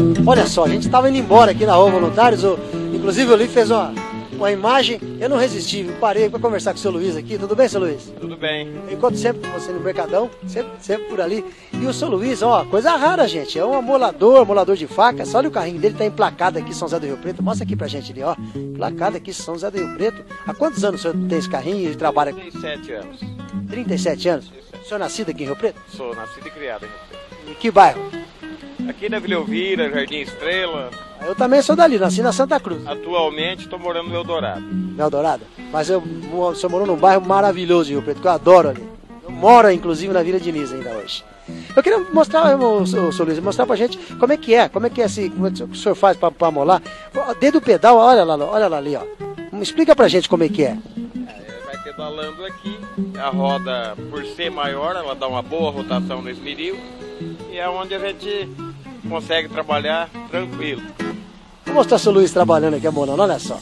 Olha só, a gente estava indo embora aqui na Rua Voluntários, inclusive o Luiz fez uma imagem, eu não resisti, eu parei para conversar com o seu Luiz aqui. Tudo bem, seu Luiz? Tudo bem. Eu encontro sempre com você no Mercadão, sempre por ali. E o seu Luiz, ó, coisa rara, gente, é um amolador de facas. Olha o carrinho dele, tá emplacado aqui em São José do Rio Preto. Mostra aqui pra gente ali, ó, emplacado aqui em São José do Rio Preto. Há quantos anos o senhor tem esse carrinho e trabalha aqui? 37 anos. 37 anos? O senhor é nascido aqui em Rio Preto? Sou nascido e criado em Rio Preto. Em que bairro? Aqui na Vila Elvira, Jardim Estrela. Eu também sou dali, nasci na Santa Cruz. Atualmente estou morando no Eldorado. No Eldorado? Mas o senhor morou num bairro maravilhoso em Rio Preto, que eu adoro ali. Eu moro, inclusive, na Vila Diniz ainda hoje. Eu queria mostrar, seu Luiz, mostrar pra gente como é que é assim, como é que o senhor faz pra molar. Desde o pedal, olha lá ali, ó. Explica pra gente como é que é. Vai pedalando aqui, a roda, por ser maior, ela dá uma boa rotação no esmeril. E é onde a gente consegue trabalhar tranquilo. Vou mostrar o seu Luiz trabalhando aqui, amolando, olha só.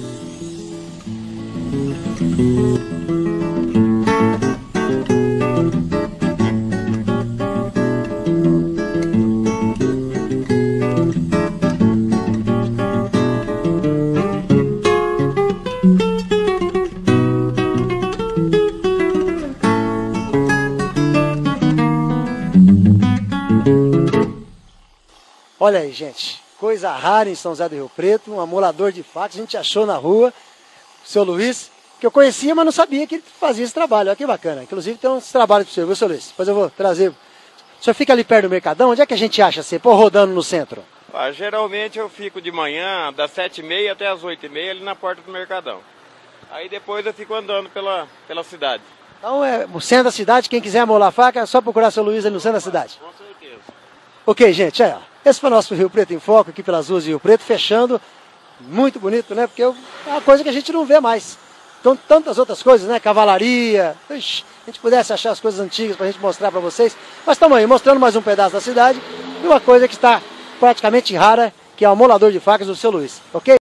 Olha aí, gente, coisa rara em São José do Rio Preto, um amolador de facas, a gente achou na rua, o seu Luiz, que eu conhecia, mas não sabia que ele fazia esse trabalho. Olha que bacana, inclusive tem uns trabalhos para o senhor, viu, seu Luiz? Depois eu vou trazer. O senhor fica ali perto do Mercadão, onde é que a gente acha você, rodando no centro? Geralmente eu fico de manhã, das 7h30 até as 8h30, ali na porta do Mercadão. Aí depois eu fico andando pela cidade. Então é o centro da cidade, quem quiser amolar faca, é só procurar seu Luiz ali no centro da cidade. Com certeza. Ok, gente, esse foi o nosso Rio Preto em Foco, aqui pelas ruas de Rio Preto, fechando. Muito bonito, né? Porque é uma coisa que a gente não vê mais. Então, tantas outras coisas, né? Cavalaria. Ixi, a gente pudesse achar as coisas antigas pra gente mostrar pra vocês. Mas estamos aí, mostrando mais um pedaço da cidade. E uma coisa que está praticamente rara, que é o amolador de facas do seu Luiz. Ok?